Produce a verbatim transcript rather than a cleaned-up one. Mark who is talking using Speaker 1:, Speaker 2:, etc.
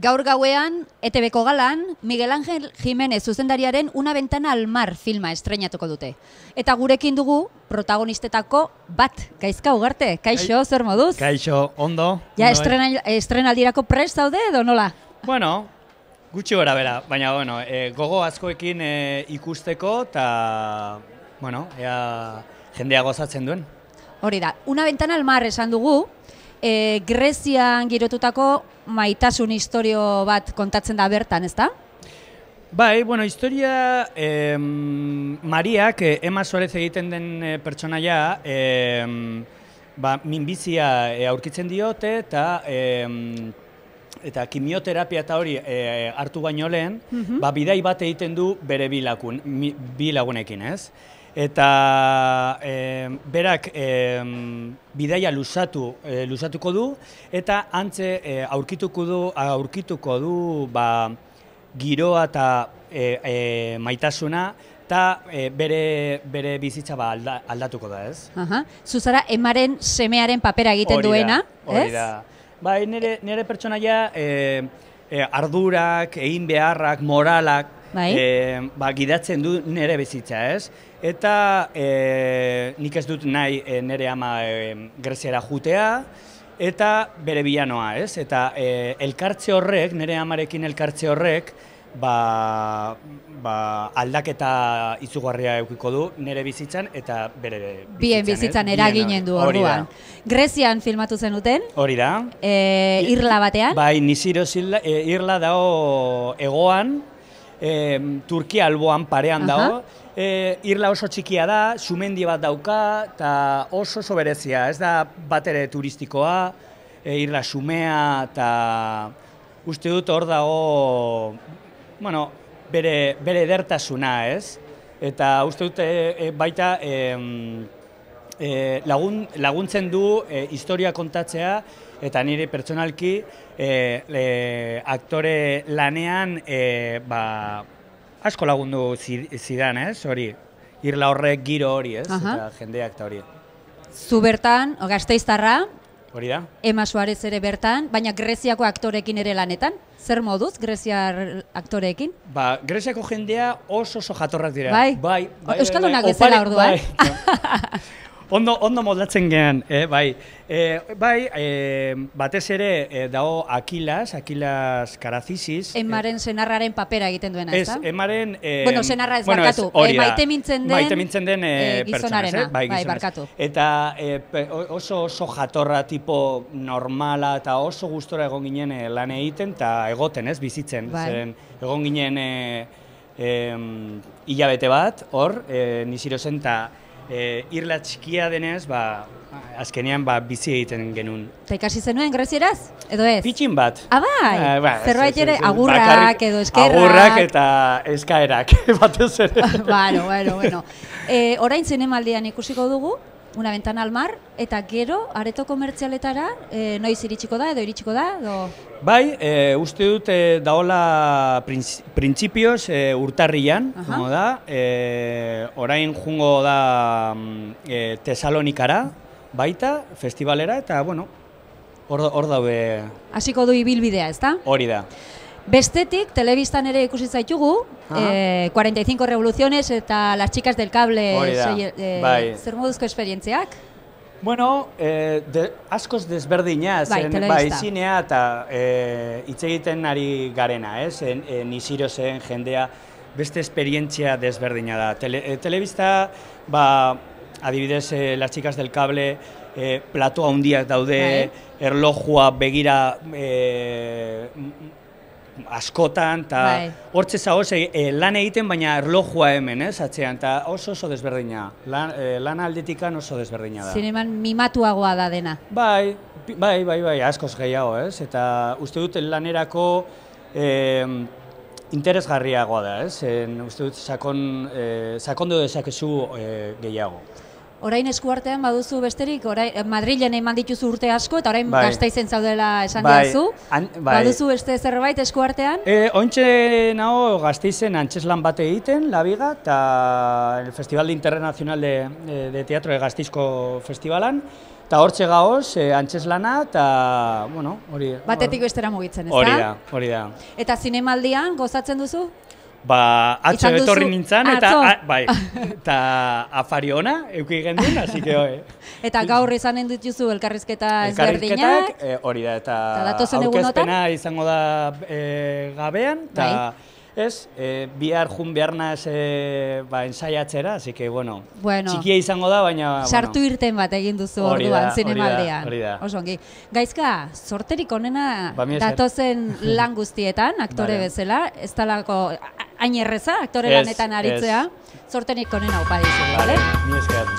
Speaker 1: Gaur gauean, E T Bko galan, Miguel Ángel Jiménez zuzendariaren Una ventana al mar filma estreinatuko dute. Eta gurekin dugu protagonistetako bat, Gaizka Ugarte. Kaixo, zer moduz?
Speaker 2: Kaixo, ondo.
Speaker 1: Ja,
Speaker 2: ondo,
Speaker 1: estrenal, estrenaldirako prest zaude edo nola?
Speaker 2: Bueno, gutxi gora bera, baina bueno, e, gogo askoekin e, ikusteko eta, bueno, ea jendea gozatzen duen.
Speaker 1: Hori da, Una ventana al mar esan dugu, e, Grezian girotutako maitasun historio bat kontatzen da bertan, ezta?
Speaker 2: Bai, bueno, historia eh, Mariak, eh, Emma Suarez egiten den eh, pertsonaia, eh, ba, minbizia eh, aurkitzen diote eta eh, eta kimioterapia eta hori eh, hartu baino lehen,
Speaker 1: Mhm.
Speaker 2: ba, bidai bat egiten du bere bi lagun, mi- bi lagunekin, ez? Eta eh, berak eh, bidaia luzatu, eh, luzatuko du eta antze eh, aurkituko du, aurkituko du ba, giroa eta e, e, maitasuna eta e, bere, bere bizitza ba, alda, aldatuko da, ez?
Speaker 1: Aha. Zuzara, Emaren semearen papera egiten
Speaker 2: Hori da,
Speaker 1: duena,
Speaker 2: hori
Speaker 1: ez?
Speaker 2: da. Bai, nire, nire pertsonaia e, e, ardurak, egin beharrak, moralak
Speaker 1: Bai.
Speaker 2: e, ba, gidatzen du nire bizitza, ez? Eta e, nik ez dut nahi e, nire ama e, Greziara jutea, eta bere bilanoa, ez? Eta e, elkartze horrek, nire amarekin elkartze horrek, ba, ba, aldaketa izugarria eukiko du nire bizitzan eta bere bizitzan.
Speaker 1: Bien bizitzan
Speaker 2: ez?
Speaker 1: eraginen du
Speaker 2: Hori da.
Speaker 1: orduan. Grezian filmatu zenuten,
Speaker 2: Hori da.
Speaker 1: e, irla batean.
Speaker 2: Bai, Nisiro zila- e, irla dago hegoan, e, Turkia alboan parean
Speaker 1: Aha.
Speaker 2: dago. E, irla oso txikia da, sumendi bat dauka, eta oso oso berezia, ez da bat ere turistikoa, e, irla sumea, eta uste dut hor dago, bueno, bere, bere edertasuna, ez? Eta uste dut e, e, baita e, e, lagun, laguntzen du e, historia kontatzea, eta nire pertsonalki e, e, aktore lanean e, ba, asko lagundu zi- zidan, ez? Hori, irla horrek giro hori, ez?
Speaker 1: Aha.
Speaker 2: Eta jendeak eta hori.
Speaker 1: Zu bertan, o, Gasteiztarra,
Speaker 2: Hori da?
Speaker 1: Emma Suarez ere bertan, baina Greziako aktorekin ere lanetan. Zer moduz, Greziar aktoreekin?
Speaker 2: Ba, Greziako jendea oso oso jatorrak dira.
Speaker 1: Bai?
Speaker 2: Bai, bai,
Speaker 1: Euskaldunak
Speaker 2: bai,
Speaker 1: bezala
Speaker 2: opare-
Speaker 1: orduan.
Speaker 2: bai. Ondo, ondo moldatzen gean, eh, bai. Eh, bai, eh, batez ere eh, dago Akilas, Akilas Karazisis.
Speaker 1: Emmaren senarraren papera egiten duena,
Speaker 2: Ez,
Speaker 1: ezta?
Speaker 2: Emaren... Eh,
Speaker 1: Bueno, senarra ez,
Speaker 2: bueno,
Speaker 1: barkatu.
Speaker 2: hori
Speaker 1: Eh,
Speaker 2: da.
Speaker 1: maite mintzen den,
Speaker 2: Maite mintzen den eh,
Speaker 1: eh,
Speaker 2: pertsonaz,
Speaker 1: gizonarena,
Speaker 2: eh? Bai,
Speaker 1: bai,
Speaker 2: gizonaz.
Speaker 1: barkatu.
Speaker 2: Eta eh, pe- oso oso jatorra tipo normala eta oso gustora egon ginen eh, lan egiten eta egoten, ez, bizitzen.
Speaker 1: Bai.
Speaker 2: Zeren egon ginen eh, em, hilabete bat, hor, eh, Nisiro zen, eta eh, irla txikia denez, ba, azkenean ba, bizi egiten genuen.
Speaker 1: Eta ikasi zenuen Grezieraz? Edo ez?
Speaker 2: Pitxin bat.
Speaker 1: Ah, bai?
Speaker 2: Eh, ba,
Speaker 1: Zerbait
Speaker 2: ez-
Speaker 1: ere,
Speaker 2: ez-
Speaker 1: agurrak
Speaker 2: bakarrik-
Speaker 1: edo eskerrak.
Speaker 2: Agurrak eta eskaerak, batez ere.
Speaker 1: Bueno, bueno, bueno. E, orain zinemaldian ikusiko dugu, Una ventana al mar, eta gero, areto komertzialetara, e, noiz iritsiko da, edo iritsiko da, edo...
Speaker 2: Bai, e, uste dut e, daola printz, printzipioz e, urtarrian,
Speaker 1: Aha.
Speaker 2: jungo da, e, orain jungo da mm, e, Tesalonikara, baita, festivalera, eta, bueno, hor hor daude
Speaker 1: Hasiko du ibilbidea, ezta?
Speaker 2: hori da.
Speaker 1: Bestetik, telebistan ere ikusi zaitugu,
Speaker 2: Aha.
Speaker 1: eh, cuarenta y cinco revoluciones eta las chicas del cable,
Speaker 2: Hori da,
Speaker 1: sei- eh,
Speaker 2: bai.
Speaker 1: zer moduzko esperientziak?
Speaker 2: Bueno, e, de, askoz desberdina,
Speaker 1: Bai,
Speaker 2: zen,
Speaker 1: telebista.
Speaker 2: bai, zinea eta e, hitz egiten ari garena, ez? En, e, Nisiro zen jendea beste esperientzia desberdina da. Tele, e, telebista, ba, adibidez, e, las chicas del cable, e, plato handiak daude,
Speaker 1: Bai.
Speaker 2: erlojua begira e, askotan, eta
Speaker 1: Bai.
Speaker 2: hortze zagoz e, lan egiten, baina erlojua hemen, ez, atzean, eta oso oso desberdina. Lan, e, lan aldetikan oso desberdina da.
Speaker 1: Zineman mimatuagoa da dena.
Speaker 2: Bai, pi- bai, bai, bai, askoz gehiago, ez? Eta uste dut lanerako eh, interesgarriagoa da, ez? En, uste dut sakon, eh, sakondu dezakezu eh, gehiago.
Speaker 1: Orain eskuartean baduzu besterik, orain Madrilen eman dituzu urte asko, eta orain
Speaker 2: bai.
Speaker 1: Gasteizen zaudela esan
Speaker 2: bai.
Speaker 1: diazu.
Speaker 2: An, bai.
Speaker 1: Baduzu beste zerbait eskuartean?
Speaker 2: E, Ointxe nago Gasteizen antzeslan bate egiten, La Viga, eta el Festival Internacional de, de, de Teatro de Gasteizko Festivalan, eta hortxe gaoz, e, antzeslana, eta, bueno, hori...
Speaker 1: Batetik bestera mugitzen, ez da?
Speaker 2: Hori da, hori da.
Speaker 1: Eta zinemaldian gozatzen duzu?
Speaker 2: Ba, atzo
Speaker 1: Izan duzu-
Speaker 2: etorri nintzen, eta,
Speaker 1: Atzo?
Speaker 2: a, bai, eta afari ona, euki gendun, así que, hoi.
Speaker 1: Eta gaur izanen dituzu elkarrizketa ezberdinak.
Speaker 2: Elkarrizketak, e, hori da, eta
Speaker 1: Eta datozen egunotan?
Speaker 2: aurkezpena izango da e, gabean, eta ez, e, bihar jun behar naz e, ba, ensaiatzera, así que, bueno,
Speaker 1: Bueno.
Speaker 2: txikia izango da, baina,
Speaker 1: Sartu
Speaker 2: bueno.
Speaker 1: irten bat egin duzu
Speaker 2: Hori da,
Speaker 1: orduan,
Speaker 2: hori da,
Speaker 1: zinemaldean.
Speaker 2: hori da.
Speaker 1: Oso ongi. Gaizka, sorterik onena
Speaker 2: Ba, mila esker.
Speaker 1: datozen lan guztietan, aktore
Speaker 2: Vale.
Speaker 1: bezala, ez talako hain erreza, aktore
Speaker 2: Ez,
Speaker 1: lanetan aritzea, sorterik onena opa dizugu,
Speaker 2: Vale,
Speaker 1: bale?
Speaker 2: mi esker.